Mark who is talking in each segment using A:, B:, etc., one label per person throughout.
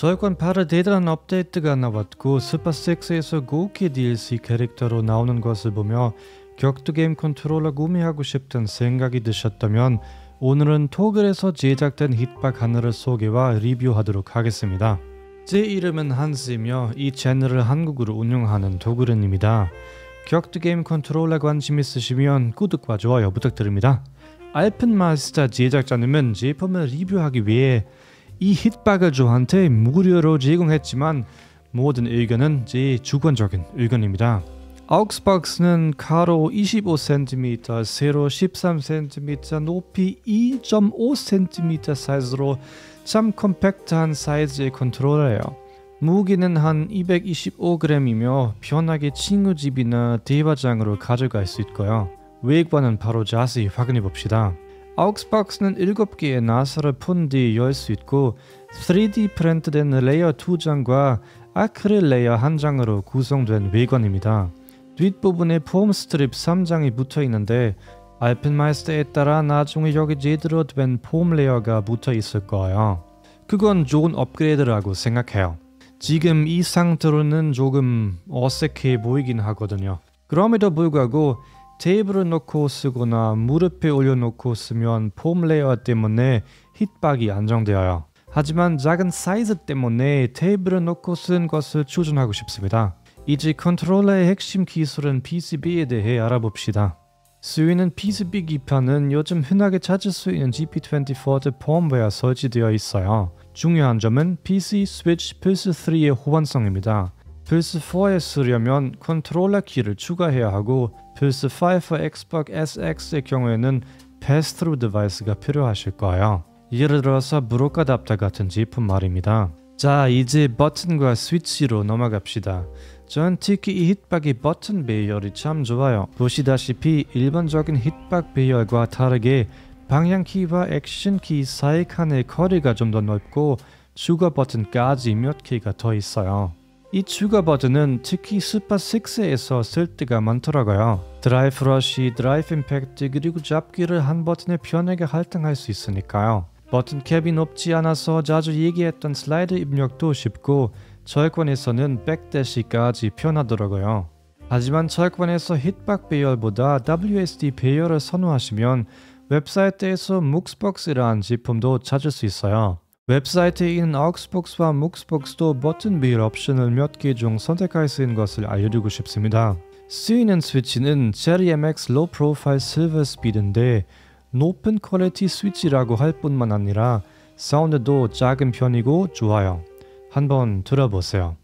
A: 저작권 바로 대단한 업데이트가 나왔고 스파6에서 고키 DLC 캐릭터로 나오는 것을 보며 격투게임 컨트롤러 구매하고 싶다는 생각이 드셨다면 오늘은 토글에서 제작된 hit박 하나를 소개와 리뷰하도록 하겠습니다. 제 이름은 한스이며 이 채널을 한국어로 운영하는 도그른입니다. 격투게임 컨트롤러 관심 있으시면 구독과 좋아요 부탁드립니다. 알펜마스터 제작자님은 제품을 리뷰하기 위해 이 hit박을 저한테 무료로 제공했지만 모든 의견은 제 주관적인 의견입니다. AUX박스는 가로 25cm, 세로 13cm, 높이 2.5cm 사이즈로 참 컴팩트한 사이즈의 컨트롤러예요. 무게는 한 225g이며 편하게 친구 집이나 대화장으로 가져갈 수 있고요. 외관은 바로 자세히 확인해 봅시다. AUX박스는 7개의 나사를 푼 뒤 열 수 있고 3D 프린트된 레이어 2장과 아크릴 레이어 1장으로 구성된 외관입니다. 뒷부분에 폼 스트립 3장이 붙어있는데 알펜마스터에 따라 나중에 여기 제대로 된 폼 레이어가 붙어있을 거예요. 그건 좋은 업그레이드라고 생각해요. 지금 이 상태로는 조금 어색해 보이긴 하거든요. 그럼에도 불구하고 테이블을 놓고 쓰거나 무릎에 올려놓고 쓰면 폼 레이어 때문에 hit박이 안정되어요. 하지만 작은 사이즈 때문에 테이블을 놓고 쓰는 것을 추천하고 싶습니다. 이제 컨트롤러의 핵심 기술은 PCB에 대해 알아봅시다. 쓰이는 PCB 기판은 요즘 흔하게 찾을 수 있는 GP24 펌웨어 설치되어 있어요. 중요한 점은 PC, 스위치, 플스3의 호환성입니다. 플스4에 쓰려면 컨트롤러 키를 추가해야 하고 플스5, 엑스박 SX의 경우에는 패스트루 디바이스가 필요하실 거예요. 예를 들어서 브로카 어댑터 같은 제품 말입니다. 자, 이제 버튼과 스위치로 넘어갑시다. 전 특히 이 hit박의 버튼 배열이 참 좋아요. 보시다시피 일반적인 hit박 배열과 다르게 방향키와 액션키 사이 칸의 거리가 좀 더 넓고 추가 버튼까지 몇 개가 더 있어요. 이 추가 버튼은 특히 스파6에서 쓸 때가 많더라고요. 드라이브 러쉬, 드라이브 임팩트 그리고 잡기를 한 버튼에 편하게 할당할 수 있으니까요. 버튼 캡이 높지 않아서 자주 얘기했던 슬라이드 입력도 쉽고 저작권에서는 백대시까지 편하더라고요. 하지만 저작권에서 hit박 배열보다 WSD 배열을 선호하시면 웹사이트에서 묵스박스라는 제품도 찾을 수 있어요. 웹사이트에 있는 AUX박스와 묵스박스도 버튼 배열 옵션을 몇 개 중 선택할 수 있는 것을 알려드리고 싶습니다. 쓰이는 스위치는 Cherry MX Low Profile Silver Speed인데 높은 퀄리티 스위치라고 할 뿐만 아니라 사운드도 작은 편이고 좋아요. 한번 들어보세요.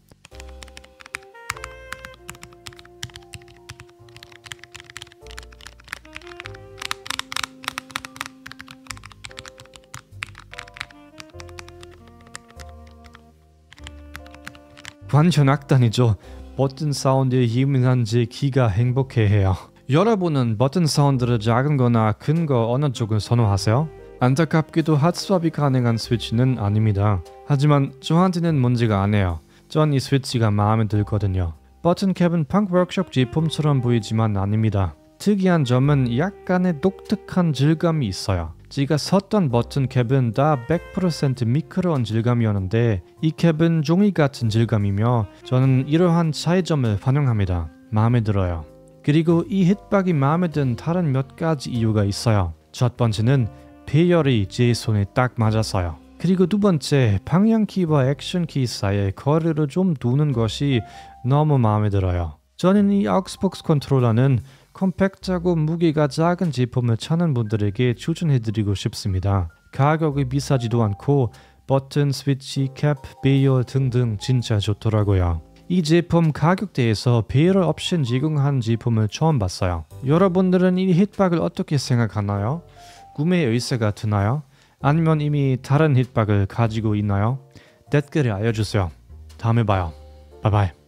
A: 완전 악단이죠. 버튼 사운드에 예민한지 귀가 행복해해요. 여러분은 버튼 사운드를 작은 거나 큰 거 어느 쪽을 선호하세요? 안타깝게도 핫스왑이 가능한 스위치는 아닙니다. 하지만 저한테는 문제가 안 해요. 전 이 스위치가 마음에 들거든요. 버튼 캡은 펑크 워크숍 제품처럼 보이지만 아닙니다. 특이한 점은 약간의 독특한 질감이 있어요. 제가 썼던 버튼 캡은 다 100% 미끄러운 질감이었는데 이 캡은 종이 같은 질감이며 저는 이러한 차이점을 환영합니다. 마음에 들어요. 그리고 이 hit박이 마음에 든 다른 몇 가지 이유가 있어요. 첫 번째는 배열이 제 손에 딱 맞았어요. 그리고 두 번째, 방향키와 액션키 사이에 거리를 좀 두는 것이 너무 마음에 들어요. 저는 이 AUX박스 컨트롤러는 컴팩트하고 무게가 작은 제품을 찾는 분들에게 추천해드리고 싶습니다. 가격이 비싸지도 않고 버튼, 스위치, 캡, 배열 등등 진짜 좋더라고요. 이 제품 가격대에서 배열 옵션 제공한 제품을 처음 봤어요. 여러분들은 이 hit박을 어떻게 생각하나요? 구매 의사가 드나요? 아니면 이미 다른 hit박을 가지고 있나요? 댓글에 알려주세요. 다음에 봐요. 바이바이.